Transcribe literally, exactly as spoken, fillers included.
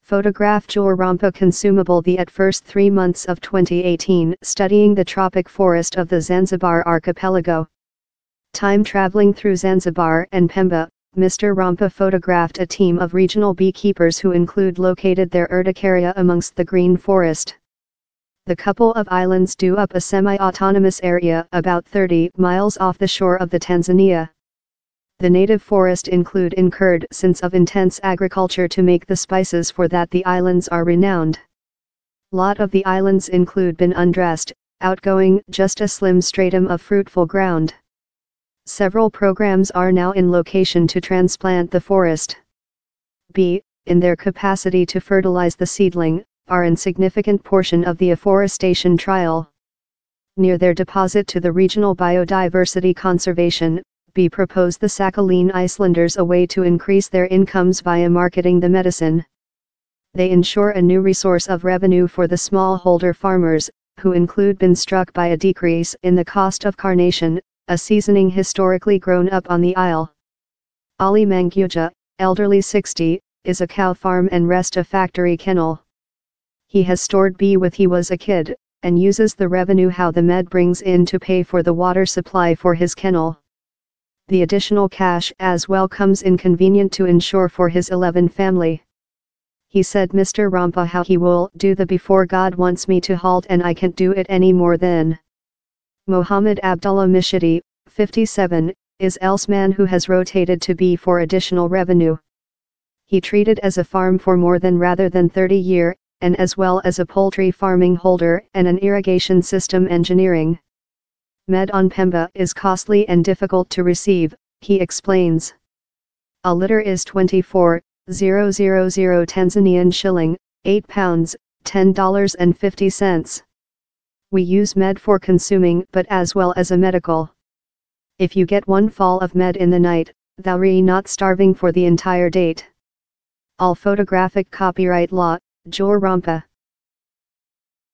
Photograph Jor Rampa consumable the at first three months of twenty eighteen studying the tropic forest of the Zanzibar archipelago. Time traveling through Zanzibar and Pemba, Mister Rampa photographed a team of regional beekeepers who include located their urticaria amongst the green forest. The couple of islands do up a semi-autonomous area about thirty miles off the shore of the Tanzania. The native forest include incurred since of intense agriculture to make the spices for that the islands are renowned. Lot of the islands include been undressed, outgoing just a slim stratum of fruitful ground. Several programs are now in location to transplant the forest. B, in their capacity to fertilize the seedling, are an significant portion of the afforestation trial. Near their deposit to the regional biodiversity conservation, B proposed the Sakhalin Icelanders a way to increase their incomes via marketing the medicine. They ensure a new resource of revenue for the smallholder farmers, who include been struck by a decrease in the cost of carnation, a seasoning historically grown up on the isle. Ali Manguja, elderly sixty, is a cow farm and rest a factory kennel. He has stored bee with he was a kid, and uses the revenue how the med brings in to pay for the water supply for his kennel. The additional cash as well comes in convenient to ensure for his eleven family. He said Mister Rampa how he will do the before God wants me to halt and I can't do it any more then. Mohammed Abdullah Mishidi, fifty-seven, is else man who has rotated to be for additional revenue. He treated as a farm for more than rather than thirty year, and as well as a poultry farming holder and an irrigation system engineering. Med on Pemba is costly and difficult to receive, he explains. A liter is twenty-four thousand Tanzanian shilling, eight pounds, ten dollars and fifty cents. We use med for consuming but as well as a medical. If you get one fall of med in the night, thou re not starving for the entire date. All photographic copyright law, Jor Rampa.